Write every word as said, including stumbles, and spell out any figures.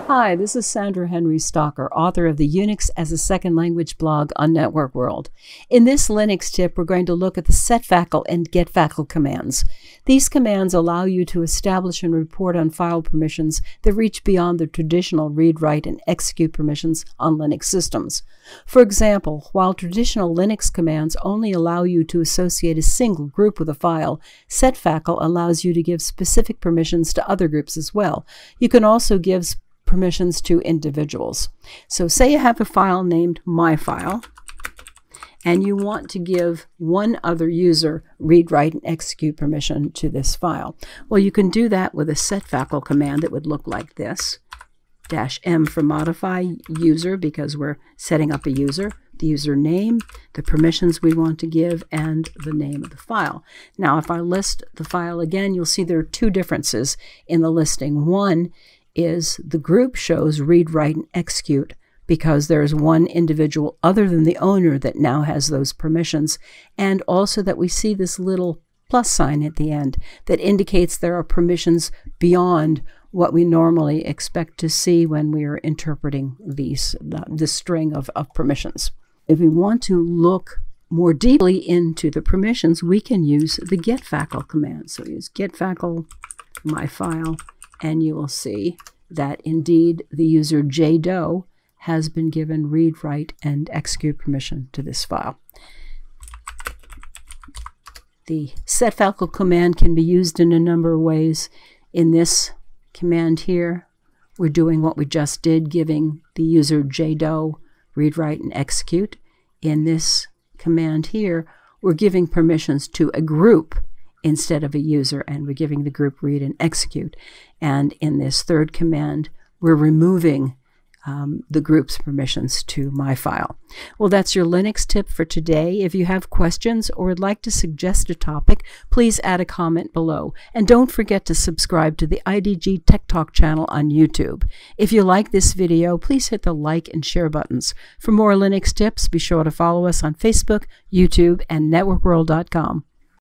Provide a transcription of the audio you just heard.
Hi, this is Sandra Henry Stocker, author of the Unix as a Second Language blog on Network World. In this Linux tip, we're going to look at the setfacl and getfacl commands. These commands allow you to establish and report on file permissions that reach beyond the traditional read, write, and execute permissions on Linux systems. For example, while traditional Linux commands only allow you to associate a single group with a file, setfacl allows you to give specific permissions to other groups as well. You can also give permissions to individuals. So say you have a file named myfile, and you want to give one other user read, write, and execute permission to this file. Well, you can do that with a setfacl command that would look like this. Dash M for modify user, because we're setting up a user, the user name, the permissions we want to give, and the name of the file. Now, if I list the file again, you'll see there are two differences in the listing. One is the group shows read, write, and execute because there's one individual other than the owner that now has those permissions, and also that we see this little plus sign at the end that indicates there are permissions beyond what we normally expect to see when we are interpreting these, uh, this string of, of permissions. If we want to look more deeply into the permissions, we can use the getfacl command. So use getfacl myfile, and you will see that indeed the user jdoe has been given read, write, and execute permission to this file. The setfacl command can be used in a number of ways. In this command here, we're doing what we just did, giving the user jdoe read, write, and execute. In this command here, we're giving permissions to a group instead of a user, and we're giving the group read and execute. And in this third command, we're removing um, the group's permissions to myfile. Well, that's your Linux tip for today. If you have questions or would like to suggest a topic, please add a comment below. And don't forget to subscribe to the I D G Tech Talk channel on YouTube. If you like this video, please hit the like and share buttons. For more Linux tips, be sure to follow us on Facebook, YouTube, and network world dot com.